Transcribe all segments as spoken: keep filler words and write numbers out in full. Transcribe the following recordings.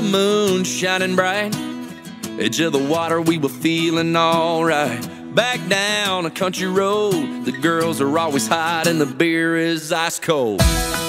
moon shining bright, edge of the water, we were feeling alright. Back down a country road, the girls are always hot and the beer is ice cold.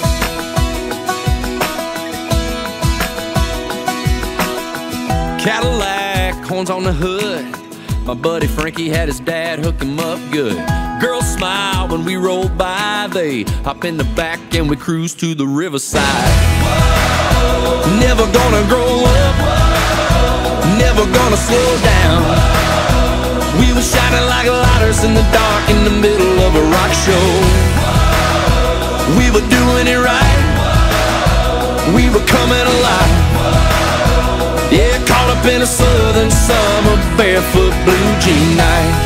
Cadillac, horns on the hood, my buddy Frankie had his dad hook him up good. Girls smile when we roll by, they hop in the back and we cruise to the riverside. Whoa. Never gonna grow up, whoa. Never gonna slow down. We were shining like lighters in the dark in the middle of a rock show. Whoa. We were doing it right, whoa. We were coming alive. Whoa. Yeah, caught up in a southern summer barefoot blue jean night.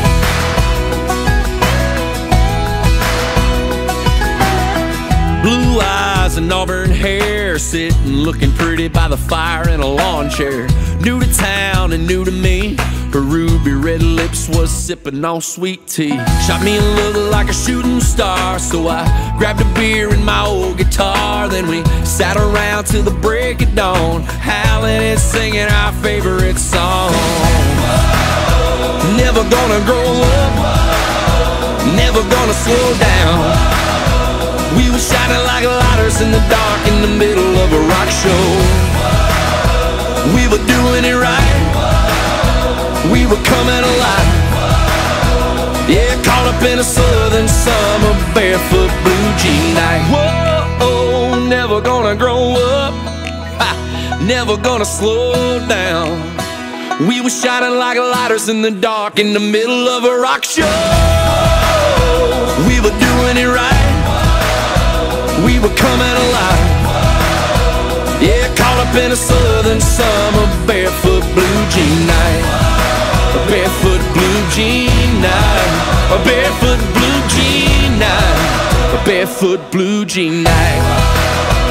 Blue eyes and auburn hair, sitting looking pretty by the fire in a lawn chair. New to town and new to me, her ruby red lips was sipping on sweet tea. Shot me a look like a shooting star, so I grabbed a beer and my old guitar. Then we sat around till the break of dawn, howling and singing our favorite song. Never gonna grow up, never gonna slow down. We were shining like lighters in the dark in the middle of a rock show. We were doing it right, we were coming alive. Yeah, caught up in a southern summer barefoot blue jean night. Whoa, never gonna grow up, ha, never gonna slow down. We were shining like lighters in the dark in the middle of a rock show. We were doing it right, we were coming alive. Yeah, caught up in a southern summer barefoot blue jean night. A barefoot blue jean night. A barefoot blue jean night. A barefoot blue jean night.